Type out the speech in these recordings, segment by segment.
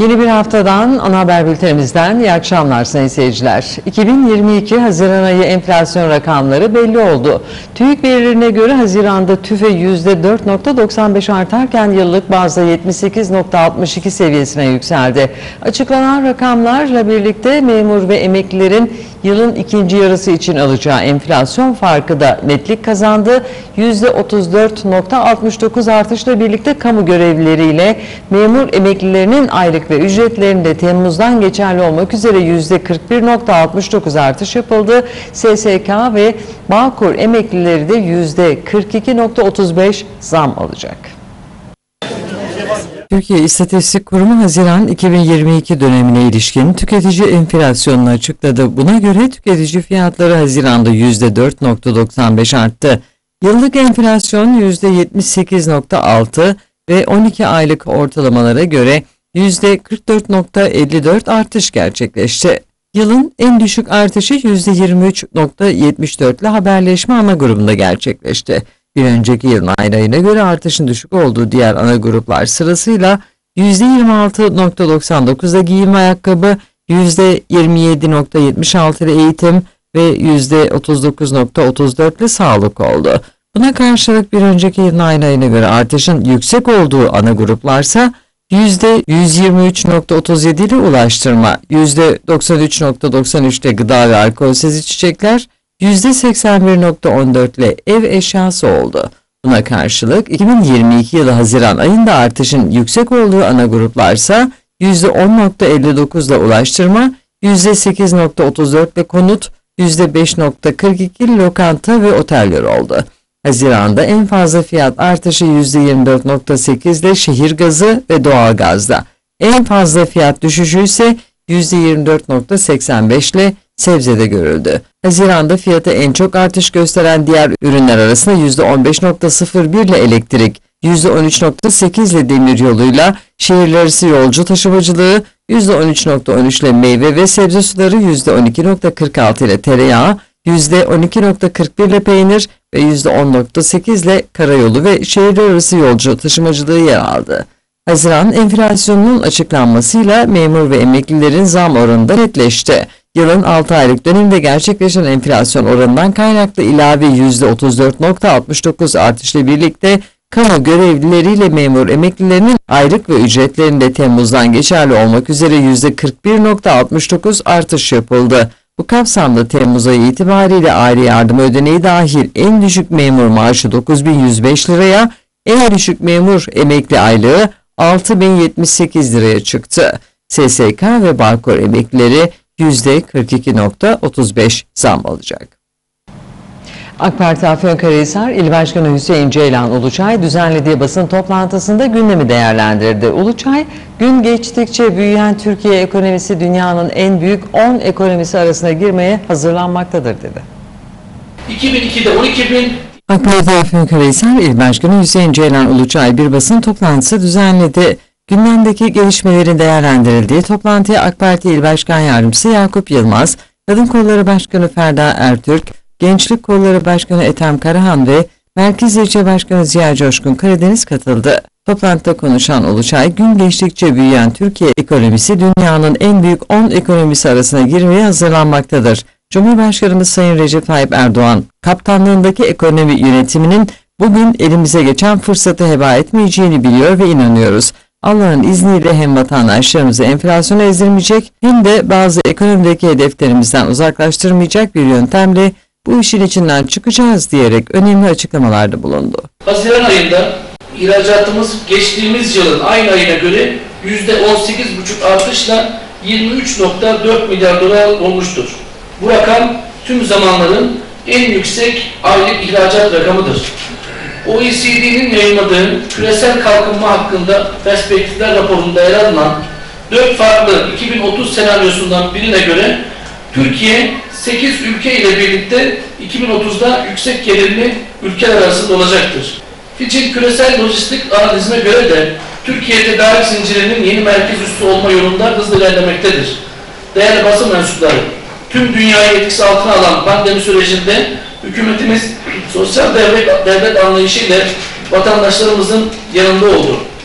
Yeni bir haftadan ana haber bültenimizden iyi akşamlar sayın seyirciler. 2022 Haziran ayı enflasyon rakamları belli oldu. TÜİK verilerine göre Haziran'da TÜFE %4.95 artarken yıllık bazda 78.62 seviyesine yükseldi. Açıklanan rakamlarla birlikte memur ve emeklilerin yılın ikinci yarısı için alacağı enflasyon farkı da netlik kazandı. %34.69 artışla birlikte kamu görevlileriyle memur emeklilerinin aylık ve ücretlerinde Temmuz'dan geçerli olmak üzere %41.69 artış yapıldı. SSK ve Bağkur emeklileri de %42.35 zam alacak. Türkiye İstatistik Kurumu Haziran 2022 dönemine ilişkin tüketici enflasyonunu açıkladı. Buna göre tüketici fiyatları Haziran'da %4.95 arttı. Yıllık enflasyon %78.6 ve 12 aylık ortalamalara göre %44.54 artış gerçekleşti. Yılın en düşük artışı %23.74 ile haberleşme ana grubunda gerçekleşti. Bir önceki yılın aynı ayına göre artışın düşük olduğu diğer ana gruplar sırasıyla %26.99'da giyim ayakkabı, %27.76 ile eğitim ve %39.34 ile sağlık oldu. Buna karşılık bir önceki yılın aynı ayına göre artışın yüksek olduğu ana gruplarsa %123.37 ile ulaştırma, %93.93 ile gıda ve alkolsüz içecekler, %81.14 ile ev eşyası oldu. Buna karşılık 2022 yılı Haziran ayında artışın yüksek olduğu ana gruplarsa %10.59 ile ulaştırma, %8.34 ile konut, %5.42 ile lokanta ve oteller oldu. Haziran'da en fazla fiyat artışı %24.8 ile şehir gazı ve doğalgazda. En fazla fiyat düşüşü ise %24.85 ile sebzede görüldü. Haziran'da fiyatı en çok artış gösteren diğer ürünler arasında %15.01 ile elektrik, %13.8 ile demiryoluyla şehirler arası yolcu taşımacılığı, %13.13 ile meyve ve sebze suları, %12.46 ile tereyağı, %12.41 ile peynir ve %10.8 ile karayolu ve şehirler arası yolcu taşımacılığı yer aldı. Haziran enflasyonunun açıklanmasıyla memur ve emeklilerin zam oranı da netleşti. Yılın 6 aylık döneminde gerçekleşen enflasyon oranından kaynaklı ilave %34.69 artışla birlikte kamu görevlileriyle memur emeklilerinin aylık ve ücretlerinde Temmuz'dan geçerli olmak üzere %41.69 artış yapıldı. Bu kapsamda Temmuz ayı itibariyle aile yardımı ödeneği dahil en düşük memur maaşı 9.105 liraya, en düşük memur emekli aylığı 6.078 liraya çıktı. SSK ve Bağkur emeklileri %42.35 zam alacak. AK Parti Afyonkarahisar İl Başkanı Hüseyin Ceylan Uluçay düzenlediği basın toplantısında gündemi değerlendirdi. Uluçay, gün geçtikçe büyüyen Türkiye ekonomisi dünyanın en büyük 10 ekonomisi arasına girmeye hazırlanmaktadır dedi. 2002'de 12.000 AK Parti Afyonkarahisar İl Başkanı Hüseyin Ceylan Uluçay bir basın toplantısı düzenledi. Gündemdeki gelişmelerin değerlendirildiği toplantıya AK Parti İl Başkan Yardımcısı Yakup Yılmaz, Kadın Kolları Başkanı Ferda Ertürk, Gençlik Kolları Başkanı Ethem Karahan ve Merkez İlçe Başkanı Ziya Coşkun Karadeniz katıldı. Toplantıda konuşan Uluçay, gün geçtikçe büyüyen Türkiye ekonomisi dünyanın en büyük 10 ekonomisi arasına girmeye hazırlanmaktadır. Cumhurbaşkanımız Sayın Recep Tayyip Erdoğan, kaptanlığındaki ekonomi yönetiminin bugün elimize geçen fırsatı heba etmeyeceğini biliyor ve inanıyoruz. Allah'ın izniyle hem vatandaşlarımızı enflasyona ezdirmeyecek hem de bazı ekonomideki hedeflerimizden uzaklaştırmayacak bir yöntemle bu işin içinden çıkacağız diyerek önemli açıklamalarda bulundu. Haziran ayında ihracatımız geçtiğimiz yılın aynı ayına göre %18,5 artışla 23,4 milyar dolar olmuştur. Bu rakam tüm zamanların en yüksek aylık ihracat rakamıdır. OECD'nin yayınladığı küresel kalkınma hakkında perspektifler raporunda yer alınan 4 farklı 2030 senaryosundan birine göre Türkiye 8 ülke ile birlikte 2030'da yüksek gelirli ülkeler arasında olacaktır. Fitch'in küresel lojistik analizine göre de Türkiye tedarik zincirinin yeni merkez üssü olma yolunda hızla ilerlemektedir. Değerli basın mensupları, tüm dünyayı etkisi altına alan pandemi sürecinde hükümetimiz sosyal devlet anlayışıyla vatandaşlarımızın yanında oldu.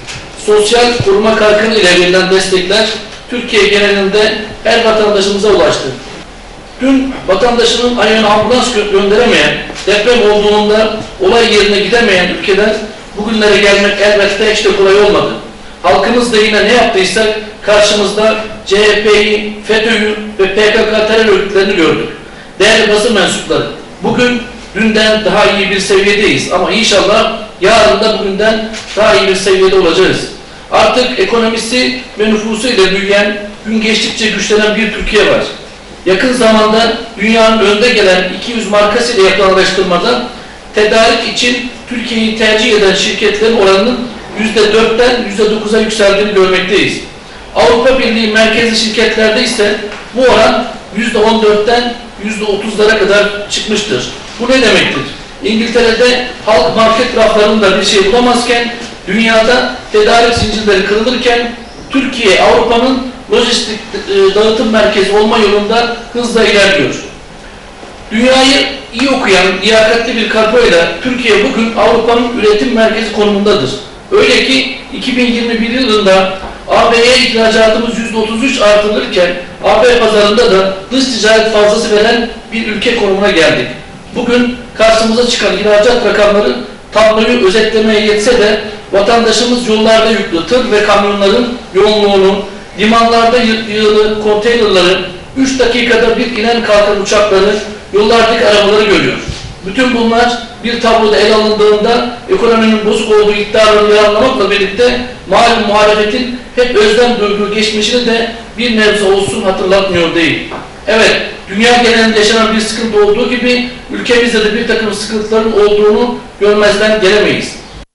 Sosyal koruma kalkanı ile verilen destekler Türkiye genelinde her vatandaşımıza ulaştı. Dün vatandaşının ayağına ambulans gönderemeyen, deprem olduğunda olay yerine gidemeyen ülkeden bugünlere gelmek elbette hiç de kolay olmadı. Halkımız da yine ne yaptıysak karşımızda CHP'yi, FETÖ'yü ve PKK terör örgütlerini gördük. Değerli basın mensupları, bugün dünden daha iyi bir seviyedeyiz ama inşallah yarın da bugünden daha iyi bir seviyede olacağız. Artık ekonomisi ve nüfusu ile büyüyen, gün geçtikçe güçlenen bir Türkiye var. Yakın zamanda dünyanın önde gelen 200 markasıyla yapılan araştırmada tedarik için Türkiye'yi tercih eden şirketlerin oranının %4'ten %9'a yükseldiğini görmekteyiz. Avrupa Birliği merkezli şirketlerde ise bu oran %14'ten %30'lara kadar çıkmıştır. Bu ne demektir? İngiltere'de halk market raflarında bir şey bulamazken, dünyada tedarik zincirleri kırılırken, Türkiye Avrupa'nın lojistik dağıtım merkezi olma yolunda hızla ilerliyor. Dünyayı iyi okuyan, liyakatli bir kadroyla Türkiye bugün Avrupa'nın üretim merkezi konumundadır. Öyle ki 2021 yılında AB'ye ihracatımız %33 artırılırken AB pazarında da dış ticaret fazlası veren bir ülke konumuna geldik. Bugün karşımıza çıkan ihracat rakamları tabloyu özetlemeye yetse de vatandaşımız yollarda yüklü tır ve kamyonların yoğunluğunu, limanlarda yığılı konteynerları, 3 dakikada bir inen kalkan uçakları, yollardaki arabaları görüyor. Bütün bunlar bir tabloda ele alındığında ekonominin bozuk olduğu iddialarını yalanlamakla birlikte malum muhalefetin hep özlem duyduğu geçmişini de bir nebze olsun hatırlatmıyor değil. Evet, dünya genelinde yaşanan bir sıkıntı olduğu gibi ülkemizde de bir takım sıkıntıların olduğunu görmezden gelemeyiz.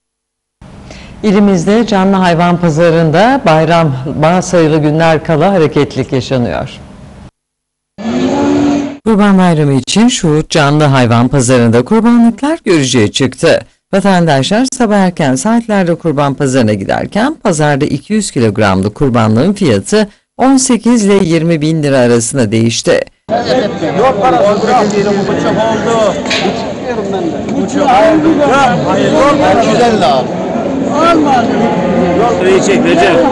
İlimizde canlı hayvan pazarında bayram bazı sayılı günler kala hareketlilik yaşanıyor. Kurban Bayramı için Şuhut canlı hayvan pazarında kurbanlıklar görücüye çıktı. Vatandaşlar sabah erken saatlerde kurban pazarına giderken pazarda 200 kilogramlık kurbanlığın fiyatı 18 ile 20 bin lira arasında değişti. Yok para oldu. Buçuk oldu. Buçuk oldu. Hayır yok. 250 abi. Olmaz. Yok Recep.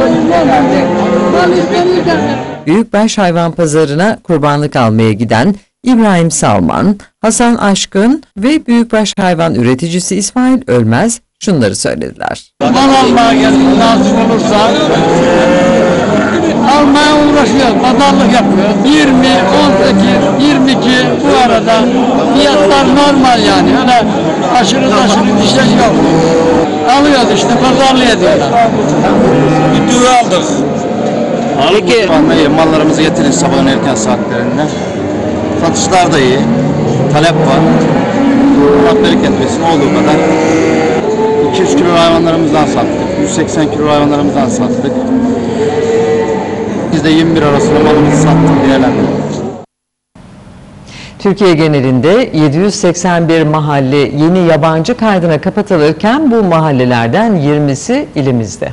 Büyükbaş hayvan pazarına kurbanlık almaya giden İbrahim Salman, Hasan Aşkın ve büyükbaş hayvan üreticisi İsmail Ölmez şunları söylediler. Mal almaya geldik nasip olursa almaya uğraşıyoruz, pazarlık yapıyoruz. 20, 18, 22 bu arada fiyatlar normal yani. Öyle aşırı bir şey yok. Alıyoruz işte, pazarlığa diyorlar. Bir düve aldık. Peki. Mallarımızı getirdik sabahın erken saatlerinde. Satışlar da iyi. Talep var. Allah bereket versin olduğu kadar. 200 kilo hayvanlarımızdan sattık. 180 kilo hayvanlarımızdan sattık. Biz de 21 arasında malımızı sattık diyelim. Türkiye genelinde 781 mahalle yeni yabancı kaydına kapatılırken bu mahallelerden 20'si ilimizde.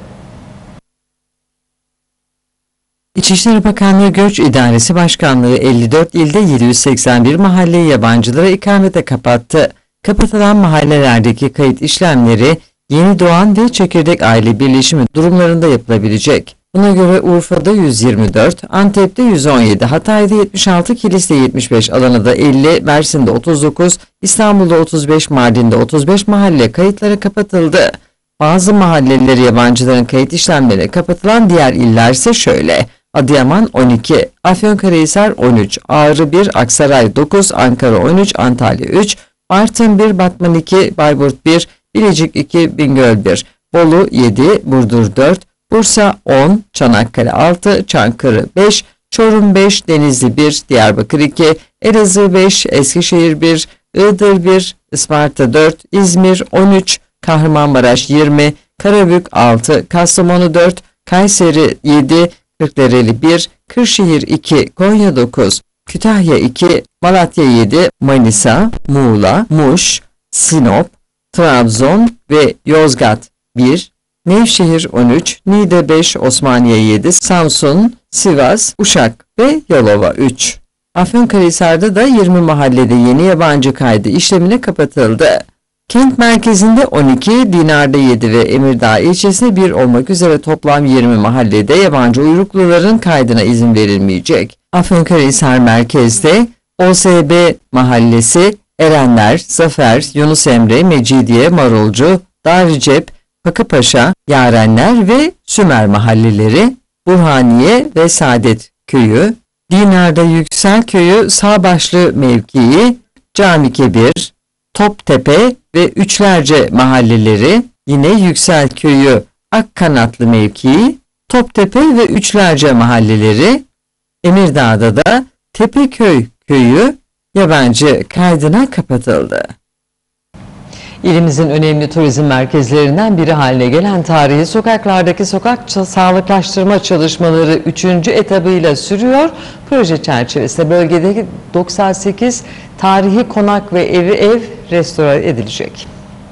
İçişleri Bakanlığı Göç İdaresi Başkanlığı 54 ilde 781 mahalleyi yabancılara ikamete kapattı. Kapatılan mahallelerdeki kayıt işlemleri yeni doğan ve çekirdek aile birleşimi durumlarında yapılabilecek. Buna göre Urfa'da 124, Antep'te 117, Hatay'da 76, Kilis'te 75, Adana'da 50, Mersin'de 39, İstanbul'da 35, Mardin'de 35 mahalle kayıtları kapatıldı. Bazı mahalleleri yabancıların kayıt işlemleri kapatılan diğer iller ise şöyle: Adıyaman 12, Afyonkarahisar 13, Ağrı 1, Aksaray 9, Ankara 13, Antalya 3, Bartın 1, Batman 2, Bayburt 1, Bilecik 2, Bingöl 1, Bolu 7, Burdur 4, Bursa 10, Çanakkale 6, Çankırı 5, Çorum 5, Denizli 1, Diyarbakır 2, Elazığ 5, Eskişehir 1, Iğdır 1, Isparta 4, İzmir 13, Kahramanmaraş 20, Karabük 6, Kastamonu 4, Kayseri 7, Kırklareli 1, Kırşehir 2, Konya 9, Kütahya 2, Malatya 7, Manisa, Muğla, Muş, Sinop, Trabzon ve Yozgat 1, Nevşehir 13, Niğde 5, Osmaniye 7, Samsun, Sivas, Uşak ve Yalova 3. Afyonkarahisar'da da 20 mahallede yeni yabancı kaydı işlemine kapatıldı. Kent merkezinde 12, Dinar'da 7 ve Emirdağ ilçesinde 1 olmak üzere toplam 20 mahallede yabancı uyrukluların kaydına izin verilmeyecek. Afyonkarahisar merkezde OSB mahallesi, Erenler, Zafer, Yunus Emre, Mecidiye, Marulcu, Daricep, Pakıpaşa, Yarenler ve Sümer mahalleleri, Burhaniye ve Saadet köyü, Dinar'da Yüksel köyü Sağbaşlı mevkii, Camikebir, Toptepe ve Üçlerce mahalleleri, yine Yüksel köyü Akkanatlı mevkii, Toptepe ve Üçlerce mahalleleri, Emirdağ'da da Tepeköy köyü yabancı kaydına kapatıldı. İlimizin önemli turizm merkezlerinden biri haline gelen tarihi sokaklardaki sokak sağlıklaştırma çalışmaları 3. etabıyla sürüyor. Proje çerçevesinde bölgedeki 98 tarihi konak ve ev restore edilecek.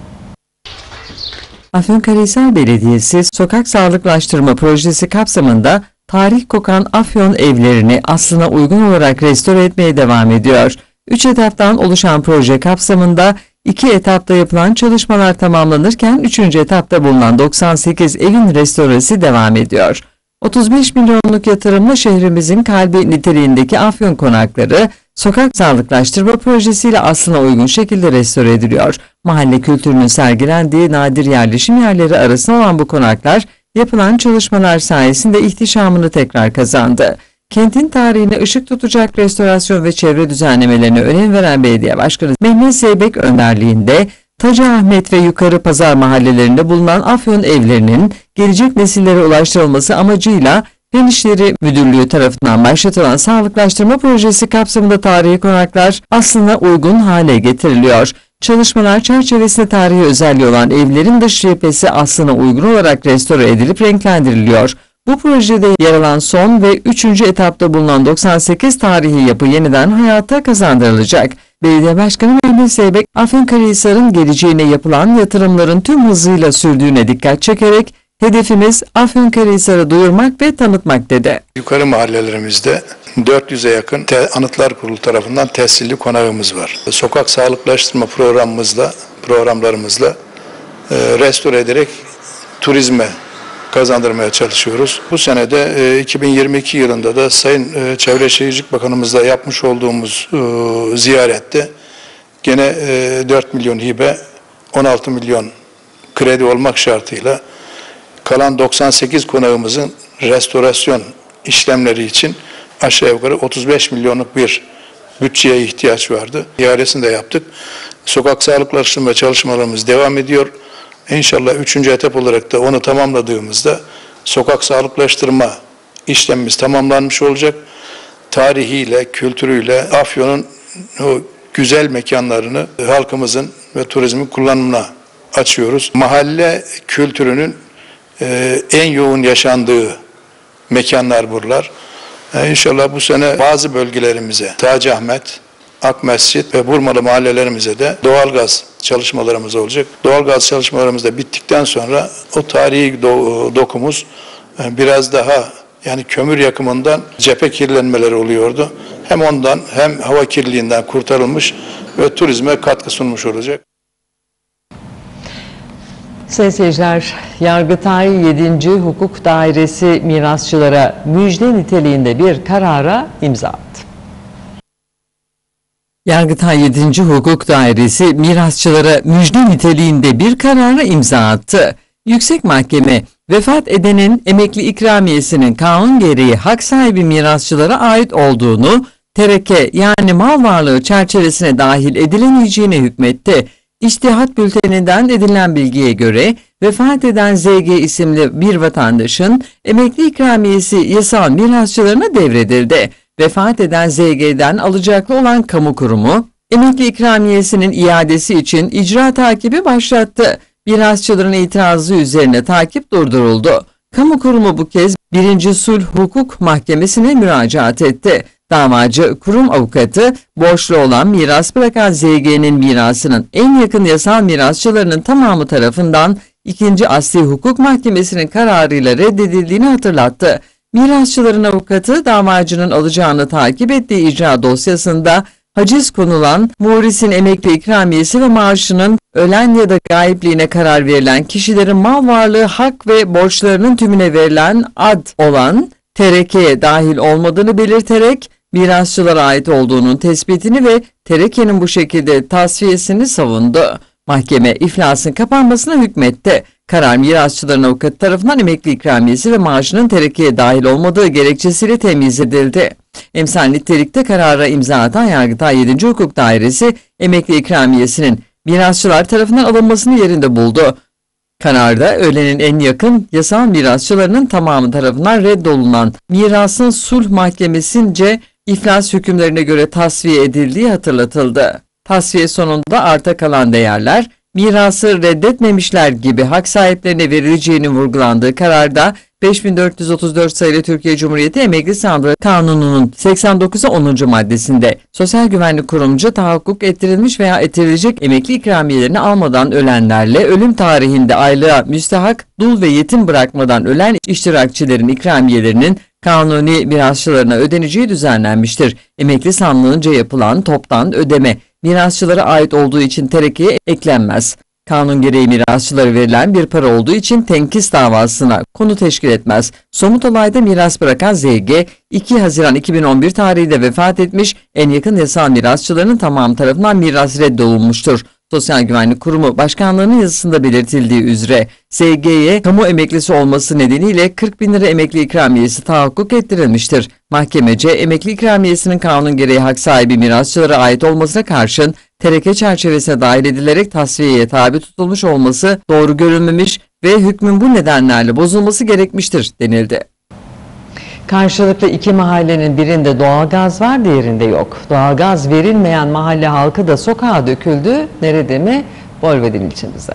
Afyonkarahisar Belediyesi sokak sağlıklaştırma projesi kapsamında tarih kokan Afyon evlerini aslına uygun olarak restore etmeye devam ediyor. 3 etaptan oluşan proje kapsamında 2 etapta yapılan çalışmalar tamamlanırken 3. etapta bulunan 98 evin restoresi devam ediyor. 35 milyonluk yatırımla şehrimizin kalbi niteliğindeki Afyon konakları sokak sağlıklaştırma projesiyle aslına uygun şekilde restore ediliyor. Mahalle kültürünün sergilendiği nadir yerleşim yerleri arasında olan bu konaklar yapılan çalışmalar sayesinde ihtişamını tekrar kazandı. Kentin tarihine ışık tutacak restorasyon ve çevre düzenlemelerine önem veren belediye başkanı Mehmet Zeybek önderliğinde Tacaahmet ve Yukarı Pazar mahallelerinde bulunan Afyon evlerinin gelecek nesillere ulaştırılması amacıyla Fen İşleri Müdürlüğü tarafından başlatılan sağlıklaştırma projesi kapsamında tarihi konaklar aslına uygun hale getiriliyor. Çalışmalar çerçevesinde tarihi özelliği olan evlerin dış cephesi aslına uygun olarak restore edilip renklendiriliyor. Bu projede yer alan son ve 3. etapta bulunan 98 tarihi yapı yeniden hayata kazandırılacak. Belediye Başkanı Mehmet Zeybek, Afyonkarahisar'ın geleceğine yapılan yatırımların tüm hızıyla sürdüğüne dikkat çekerek, hedefimiz Afyonkarahisar'ı duyurmak ve tanıtmak dedi. Yukarı mahallelerimizde 400'e yakın Anıtlar Kurulu tarafından tescilli konağımız var. Sokak sağlıklaştırma programlarımızla restore ederek turizme kazandırmaya çalışıyoruz. Bu senede 2022 yılında da Sayın Çevre Şehircilik Bakanımızla yapmış olduğumuz ziyarette gene 4 milyon hibe, 16 milyon kredi olmak şartıyla kalan 98 konağımızın restorasyon işlemleri için aşağı yukarı 35 milyonluk bir bütçeye ihtiyaç vardı. İhalesini de yaptık. Sokak sağlıklaştırma çalışmalarımız devam ediyor. İnşallah 3. etap olarak da onu tamamladığımızda sokak sağlıklaştırma işlemimiz tamamlanmış olacak. Tarihiyle, kültürüyle Afyon'un o güzel mekanlarını halkımızın ve turizmin kullanımına açıyoruz. Mahalle kültürünün en yoğun yaşandığı mekanlar buralar. İnşallah bu sene bazı bölgelerimize Tacaahmet, Akmescit ve Burmalı mahallelerimize de doğalgaz çalışmalarımız olacak. Doğalgaz çalışmalarımız da bittikten sonra o tarihi dokumuz biraz daha, yani kömür yakımından cephe kirlenmeleri oluyordu. Hem ondan hem hava kirliliğinden kurtarılmış ve turizme katkı sunmuş olacak. Sayın seyirciler, Yargıtay 7. Hukuk Dairesi mirasçılara müjde niteliğinde bir karara imza attı. Yargıtay 7. Hukuk Dairesi mirasçılara müjde niteliğinde bir karara imza attı. Yüksek Mahkeme, vefat edenin emekli ikramiyesinin kanun gereği hak sahibi mirasçılara ait olduğunu, tereke yani mal varlığı çerçevesine dahil edilemeyeceğine hükmetti. İçtihat bülteninden edinilen bilgiye göre vefat eden ZG isimli bir vatandaşın emekli ikramiyesi yasal mirasçılarına devredildi. Vefat eden ZG'den alacaklı olan kamu kurumu, emekli ikramiyesinin iadesi için icra takibi başlattı. Mirasçıların itirazı üzerine takip durduruldu. Kamu kurumu bu kez 1. Sulh Hukuk Mahkemesi'ne müracaat etti. Davacı kurum avukatı, borçlu olan miras bırakan ZG'nin mirasının en yakın yasal mirasçılarının tamamı tarafından 2. Asli Hukuk Mahkemesi'nin kararıyla reddedildiğini hatırlattı. Mirasçıların avukatı davacının alacağını takip ettiği icra dosyasında haciz konulan Muğris'in emekli ikramiyesi ve maaşının ölen ya da gayipliğine karar verilen kişilerin mal varlığı, hak ve borçlarının tümüne verilen ad olan terekeye dahil olmadığını belirterek mirasçılara ait olduğunun tespitini ve terekenin bu şekilde tasfiyesini savundu. Mahkeme iflasın kapanmasına hükmetti. Karar mirasçıların avukatı tarafından emekli ikramiyesi ve maaşının terekeye dahil olmadığı gerekçesiyle temyiz edildi. Emsal nitelikte karara imza atan Yargıtay 7. Hukuk Dairesi emekli ikramiyesinin mirasçılar tarafından alınmasını yerinde buldu. Kararda ölenin en yakın yasal mirasçılarının tamamı tarafından reddolunan mirasın sulh mahkemesince iflas hükümlerine göre tasfiye edildiği hatırlatıldı. Tasfiye sonunda arta kalan değerler mirası reddetmemişler gibi hak sahiplerine verileceğini vurgulandığı kararda 5434 sayılı Türkiye Cumhuriyeti Emekli Sandığı Kanunu'nun 89'a 10. maddesinde Sosyal Güvenlik Kurumu'nca tahakkuk ettirilmiş veya ettirilecek emekli ikramiyelerini almadan ölenlerle ölüm tarihinde aylığa müstehak, dul ve yetim bırakmadan ölen iştirakçilerin ikramiyelerinin kanuni mirasçılarına ödeneceği düzenlenmiştir. Emekli sandığınca yapılan toptan ödeme mirasçılara ait olduğu için terekeye eklenmez. Kanun gereği mirasçılara verilen bir para olduğu için tenkis davasına konu teşkil etmez. Somut olayda miras bırakan ZG, 2 Haziran 2011 tarihinde vefat etmiş, en yakın yasal mirasçılarının tamamı tarafından miras reddolunmuştur. Sosyal Güvenlik Kurumu Başkanlığı'nın yazısında belirtildiği üzere SG'ye kamu emeklisi olması nedeniyle 40.000 lira emekli ikramiyesi tahakkuk ettirilmiştir. Mahkemece emekli ikramiyesinin kanun gereği hak sahibi mirasçılara ait olmasına karşın tereke çerçevesine dahil edilerek tasfiyeye tabi tutulmuş olması doğru görülmemiş ve hükmün bu nedenlerle bozulması gerekmiştir denildi. Karşılıklı iki mahallenin birinde doğalgaz var, diğerinde yok. Doğalgaz verilmeyen mahalle halkı da sokağa döküldü. Nerede mi? Bolvedin ilçemizde.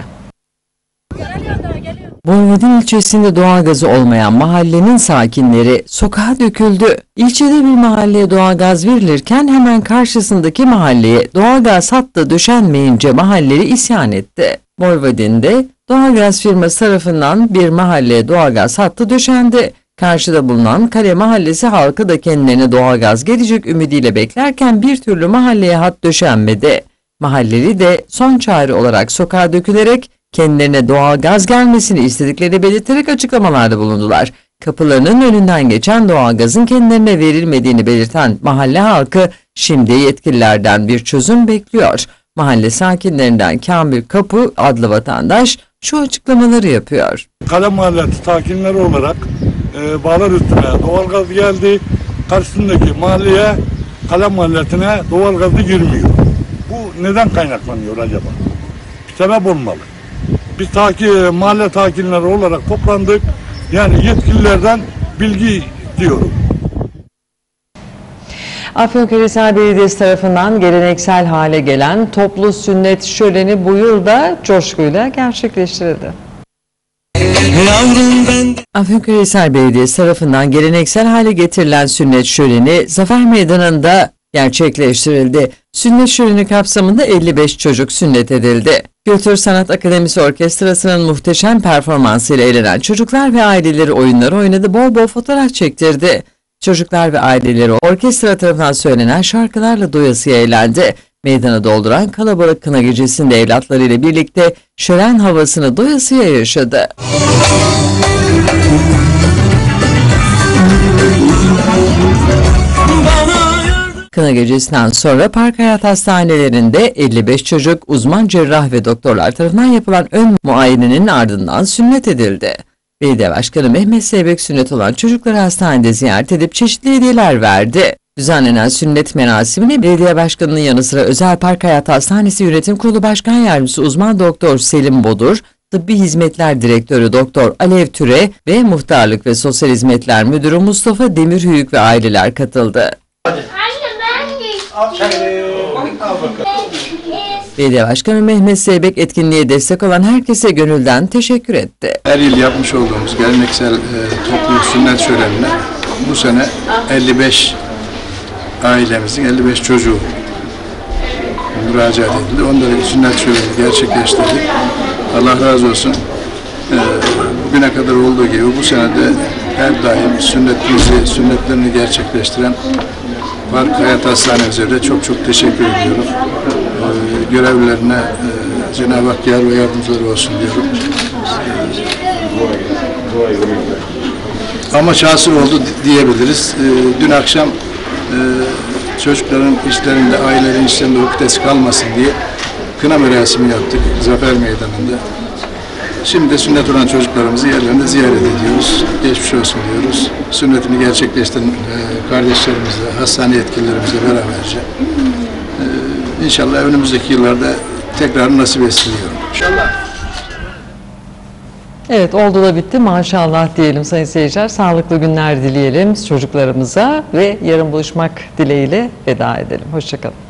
Bolvedin ilçesinde doğalgazı olmayan mahallenin sakinleri sokağa döküldü. İlçede bir mahalleye doğalgaz verilirken hemen karşısındaki mahalleye doğalgaz hattı döşenmeyince mahalleli isyan etti. Bolvedin'de doğalgaz firması tarafından bir mahalleye doğalgaz hattı döşendi. Karşıda bulunan Kale Mahallesi halkı da kendilerine doğalgaz gelecek ümidiyle beklerken bir türlü mahalleye hat döşenmedi. Mahalleli de son çare olarak sokağa dökülerek kendilerine doğalgaz gelmesini istediklerini belirterek açıklamalarda bulundular. Kapılarının önünden geçen doğalgazın kendilerine verilmediğini belirten mahalle halkı şimdi yetkililerden bir çözüm bekliyor. Mahalle sakinlerinden Kamil Kapı adlı vatandaş şu açıklamaları yapıyor. Kale Mahallesi sakinleri olarak bağlar üstüne doğalgaz geldi. Karşısındaki mahalleye, Kale Mahallesi'ne doğalgazı girmiyor. Bu neden kaynaklanıyor acaba? Bir sebep olmalı. Biz mahalle sakinleri olarak toplandık. Yani yetkililerden bilgi istiyorum. Afyonkarahisar Belediyesi tarafından geleneksel hale gelen toplu sünnet şöleni bu yıl da coşkuyla gerçekleştirildi. Afyonkarahisar Belediyesi tarafından geleneksel hale getirilen sünnet şöleni Zafer Meydanı'nda gerçekleştirildi. Sünnet şöleni kapsamında 55 çocuk sünnet edildi. Kültür Sanat Akademisi Orkestrası'nın muhteşem performansıyla eğlenen çocuklar ve aileleri oyunları oynadı, bol bol fotoğraf çektirdi. Çocuklar ve aileleri orkestra tarafından söylenen şarkılarla doyasıya eğlendi. Meydanı dolduran kalabalık kına gecesinde evlatlarıyla birlikte şölen havasını doyasıya yaşadı. Kına gecesinden sonra Park Hayat Hastanelerinde 55 çocuk uzman cerrah ve doktorlar tarafından yapılan ön muayenenin ardından sünnet edildi. Belediye Başkanı Mehmet Seybek sünnet olan çocukları hastanede ziyaret edip çeşitli hediyeler verdi. Düzenlenen sünnet merasimine belediye başkanının yanı sıra Özel Park Hayat Hastanesi Yönetim Kurulu Başkan Yardımcısı uzman doktor Selim Bodur, Tıbbi Hizmetler Direktörü Doktor Alev Türe ve Muhtarlık ve Sosyal Hizmetler Müdürü Mustafa Demirhüyük ve aileler katıldı. Belediye Başkanı Mehmet Seybek etkinliğe destek olan herkese gönülden teşekkür etti. Her yıl yapmış olduğumuz geleneksel toplu sünnet şölenine bu sene 55 ailemizin 55 çocuğu müracaat edildi. Onların sünnet şöleni gerçekleştirdik. Allah razı olsun. Bugüne kadar olduğu gibi bu sene de her daim sünnetlerini gerçekleştiren Park Hayat Hastanemize de çok çok teşekkür ediyorum. Görevlilerine Cenab-ı Hak yar ve yardımcıları olsun diyorum. Amaç hasıl oldu diyebiliriz. Dün akşam çocukların işlerinde, ailelerin işlerinde ukdes kalmasın diye kına merasimi yaptık Zafer Meydanı'nda. Şimdi de sünnet olan çocuklarımızı yerlerinde ziyaret ediyoruz. Geçmiş olsun diyoruz. Sünnetini gerçekleştiren kardeşlerimizle, hastane yetkililerimizle beraberce İnşallah önümüzdeki yıllarda tekrar nasip etsin diyorum. İnşallah. Evet, oldu da bitti maşallah diyelim sayın seyirciler. Sağlıklı günler dileyelim çocuklarımıza ve yarın buluşmak dileğiyle veda edelim. Hoşça kalın.